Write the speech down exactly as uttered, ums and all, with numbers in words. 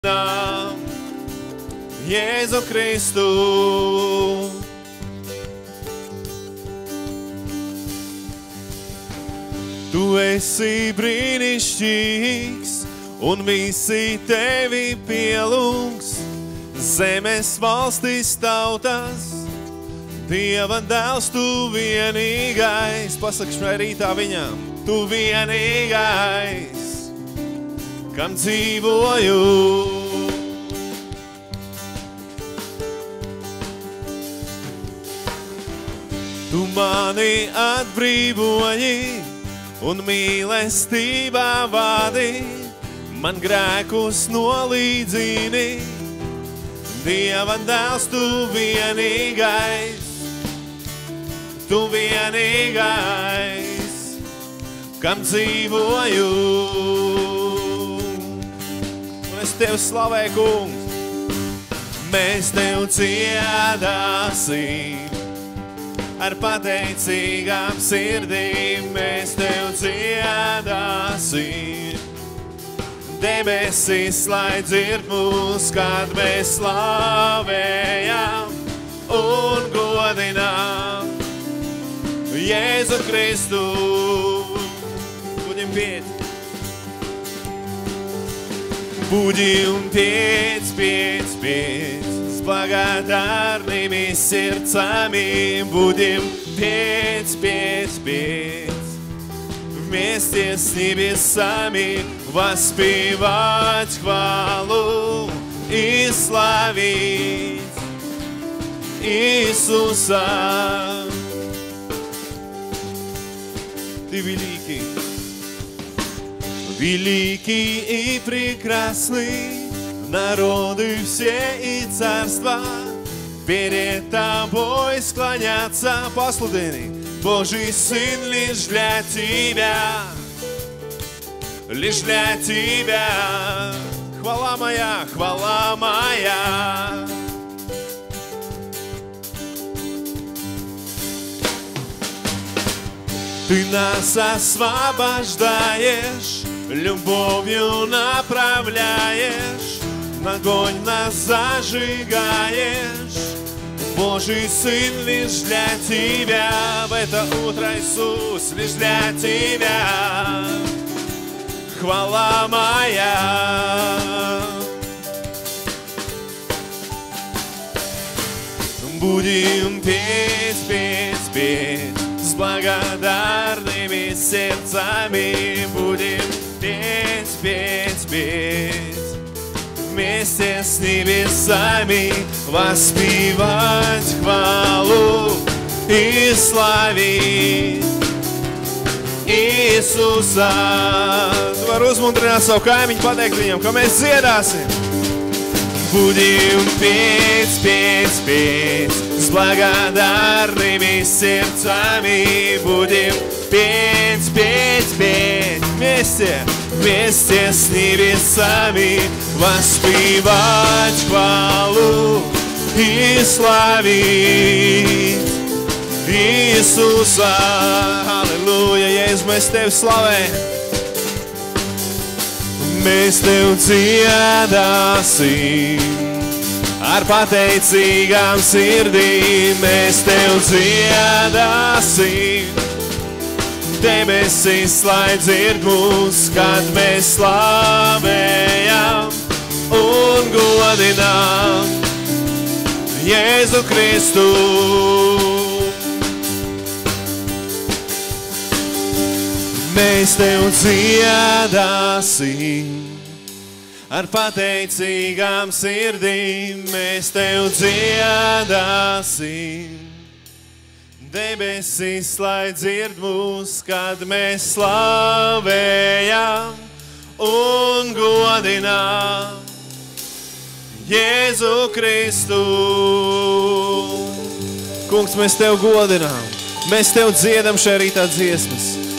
Jēzu Kristu. Tu esi brīnišķīgs, un visi tevi pielūgs, zemes valstis tautas, Dieva dēls tu vienīgais. Pasaki šai rītā viņam, tu vienīgais, kam dzīvoju. Tu mani atbrīvoji un mīlestībā vadi, man grēkus nolīdzini. Dieva dēls tu vienīgais, tu vienīgais, kam dzīvoju. Un es tev slavēju, kungs, mēs tev dziedāsim. Ar pateicīgām sirdīm mēs tev dziedāsim. Debesis, lai dzird mūs, kad mēs slavējam un godinām Jēzu Kristu. Будем петь. Будем петь, петь, петь. С благодарными сердцами будем петь, петь, петь. Вместе с небесами воспевать хвалу и славить Иисуса. Ты великий, великий и прекрасный. Народы все и царства перед тобой склонятся. Послудени, Божий Сын, лишь для тебя, лишь для тебя. Хвала моя, хвала моя. Ты нас освобождаешь, любовью направляешь, огонь нас зажигаешь. Божий Сын, лишь для тебя, в это утро, Иисус, лишь для тебя. Хвала моя. Будем петь, петь, петь, с благодарными сердцами. Будем петь, петь, петь, вместе с небесами воспевать хвалу и славить Иисуса. Tu vari uzmundrināt savu kaimiņu, pateikt viņam, ka mēs dziedāsim. Будем петь, петь, петь, с благодарными сердцами. Будем петь, петь, петь, вместе, вместе с небесами воспевать хвалу и славить Иисуса. Аллилуйя, Jēzus, mēs tevi slavējam. Mēs tev dziedāsim, ar pateicīgām sirdīm. Mēs tev dziedāsim. Debesis, lai dzird mūs, kad mēs slavējam un godinām Jēzu Kristu. Mēs tev dziedāsim, ar pateicīgām sirdīm. Mēs tev dziedāsim. Debesis, lai dzird mūs, kad mēs slavējam un godinām Jēzu Kristu. Kungs, mēs tev godinām, mēs tev dziedam šajā rītā dziesmas.